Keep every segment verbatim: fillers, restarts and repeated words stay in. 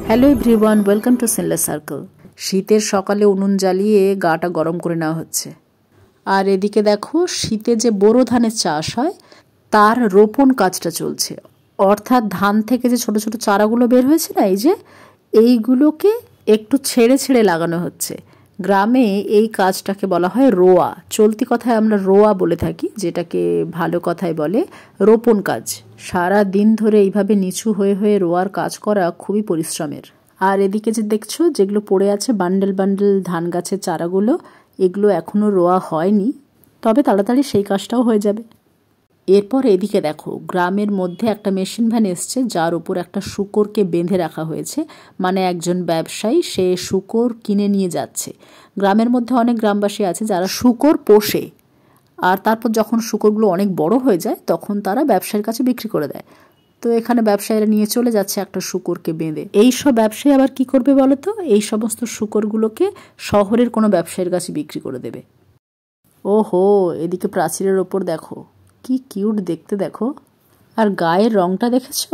Hello everyone, welcome to sinless circle. শীতের সকালে উনুন জ্বালিয়ে গাটা গরম করে নেওয়া হচ্ছে। আর এদিকে দেখো, শীতে যে বোরো ধানের চাষ হয় তার রোপণ কাজটা চলছে। অর্থাৎ ধান থেকে যে ছোট ছোট চারাগুলো বের হয়েছে না, এই যে এইগুলোকে একটু ছেড়ে ছেড়ে লাগানো হচ্ছে। গ্রামে এই কাজটাকে বলা হয় রোয়া। চলতি কথায় আমরা রোয়া বলে থাকি, যেটাকে ভালো কথায় বলে রোপণ কাজ। সারা দিন ধরে এইভাবে নিচু হয়ে হয়ে রোয়ার কাজ করা খুবই পরিশ্রমের। আর এদিকে যে দেখছো যেগুলো পড়ে আছে বান্ডেল বান্ডেল ধান গাছের চারাগুলো, এগুলো এখনও রোয়া হয়নি, তবে তাড়াতাড়ি সেই কাজটাও হয়ে যাবে। এরপর এদিকে দেখো, গ্রামের মধ্যে একটা মেশিন ভ্যান এসছে, যার উপর একটা শূকরকে বেঁধে রাখা হয়েছে। মানে একজন ব্যবসায়ী সে শূকর কিনে নিয়ে যাচ্ছে। গ্রামের মধ্যে অনেক গ্রামবাসী আছে যারা শূকর পোষে, আর তারপর যখন শূকরগুলো অনেক বড় হয়ে যায় তখন তারা ব্যবসায়ীর কাছে বিক্রি করে দেয়। তো এখানে ব্যবসায়ীরা নিয়ে চলে যাচ্ছে একটা শূকরকে বেঁধে। এই সব ব্যবসায়ী আবার কি করবে বলো তো? এই সমস্ত শূকরগুলোকে শহরের কোনো ব্যবসায়ীর কাছে বিক্রি করে দেবে। ওহো, এদিকে প্রাচীরের ওপর দেখো কি কিউট দেখতে, দেখো। আর গায়ের রংটা দেখেছ?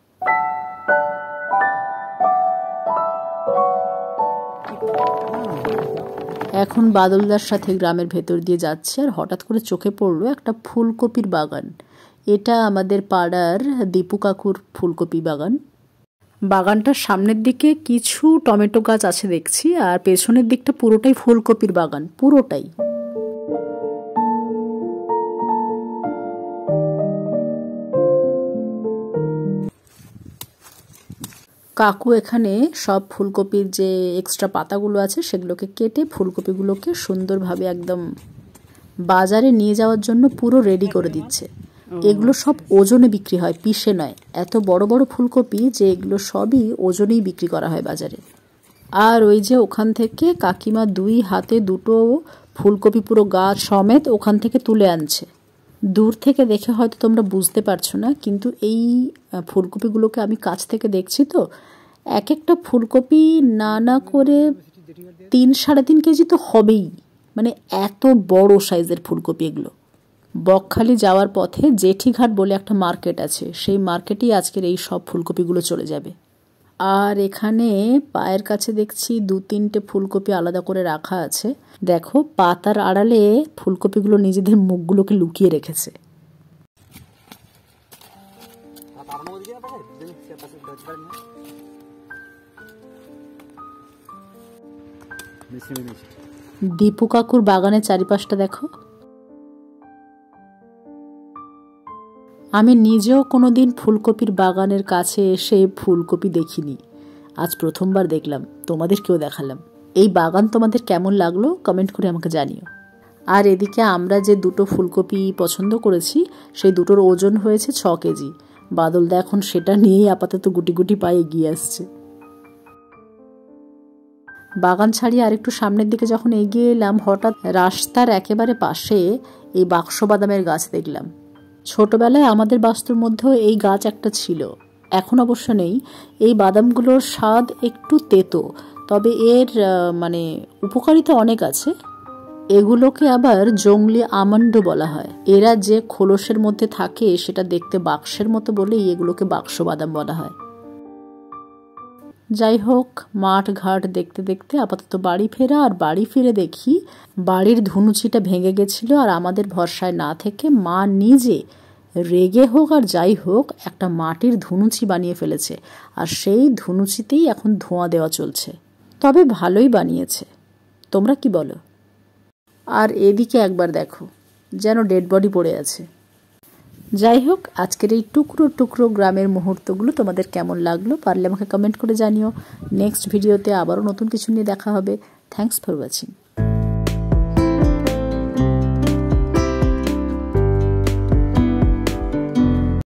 এখন বাদলদার সাথে গ্রামের ভেতর দিয়ে যাচ্ছে, আর হঠাৎ করে চোখে পড়লো একটা ফুলকপির বাগান। এটা আমাদের পাড়ার দীপু কাকুর ফুলকপি বাগান। বাগানটার সামনের দিকে কিছু টমেটো গাছ আছে দেখছি, আর পেছনের দিকটা পুরোটাই ফুলকপির বাগান, পুরোটাই। কাকু এখানে সব ফুলকপির যে এক্সট্রা পাতাগুলো আছে সেগুলোকে কেটে ফুলকপিগুলোকে সুন্দরভাবে একদম বাজারে নিয়ে যাওয়ার জন্য পুরো রেডি করে দিচ্ছে। এগুলো সব ওজনে বিক্রি হয়, পিসে নয়। এত বড় বড় ফুলকপি যে এগুলো সবই ওজনেই বিক্রি করা হয় বাজারে। আর ওই যে ওখান থেকে কাকিমা দুই হাতে দুটো ফুলকপি পুরো গাছ সমেত ওখান থেকে তুলে আনছে। দূর থেকে দেখে হয়তো তোমরা বুঝতে পারছো না, কিন্তু এই ফুলকপিগুলোকে আমি কাছ থেকে দেখছি তো, এক একটা ফুলকপি না না করে তিন সাড়ে তিন কেজি তো হবেই। মানে এত বড় সাইজের ফুলকপি এগুলো। বকখালি যাওয়ার পথে জেঠিঘাট বলে একটা মার্কেট আছে, সেই মার্কেটেই আজকের এই সব ফুলকপিগুলো চলে যাবে। আর এখানে পায়ের কাছে দেখছি দু তিনটে ফুলকপি আলাদা করে রাখা আছে। দেখো, পাতার আড়ালে ফুলকপিগুলো নিজেদের মুখগুলোকে লুকিয়ে রেখেছে। দীপু কাকুর বাগানের চারিপাশটা দেখো। আমি নিজেও কোনোদিন ফুলকপির বাগানের কাছে এসে ফুলকপি দেখিনি, আজ প্রথমবার দেখলাম, তোমাদেরকেও দেখালাম। এই বাগান তোমাদের কেমন লাগলো কমেন্ট করে আমাকে জানিও। আর এদিকে আমরা যে দুটো ফুলকপি পছন্দ করেছি সেই দুটোর ওজন হয়েছে ছ কেজি। বাদলদা এখন সেটা নিয়েই আপাতত গুটি গুটি পায়ে এগিয়ে আসছে। বাগান ছাড়িয়ে আরেকটু সামনের দিকে যখন এগিয়ে এলাম, হঠাৎ রাস্তার একেবারে পাশে এই বাক্স বাদামের গাছ দেখলাম। ছোটবেলায় আমাদের বাস্তুর মধ্যেও এই গাছ একটা ছিল, এখন অবশ্য নেই। এই বাদামগুলোর স্বাদ একটু তেতো, তবে এর মানে উপকারিতা অনেক আছে। এগুলোকে আবার জংলি আমন্ড বলা হয়। এরা যে খোলসের মধ্যে থাকে সেটা দেখতে বাক্সের মতো বলেই এগুলোকে বাক্স বাদাম বলা হয়। যাই হোক, মাঠ ঘাট দেখতে দেখতে আপাতত বাড়ি ফেরা। আর বাড়ি ফিরে দেখি বাড়ির ধুনুচিটা ভেঙে গেছিল, আর আমাদের ভরসায় না থেকে মা নিজে রেগে হোক আর যাই হোক একটা মাটির ধুনুচি বানিয়ে ফেলেছে, আর সেই ধুনুচিতেই এখন ধোঁয়া দেওয়া চলছে। তবে ভালোই বানিয়েছে, তোমরা কি বলো? আর এদিকে একবার দেখো, যেন ডেড বডি পড়ে আছে। যাই হোক, আজকের এই টুকরো টুকরো গ্রামের মুহূর্তগুলো তোমাদের কেমন লাগলো পারলে আমাকে কমেন্ট করে জানিও। নেক্সট ভিডিওতে আবারও নতুন কিছু নিয়ে দেখা হবে। Thanks for watching.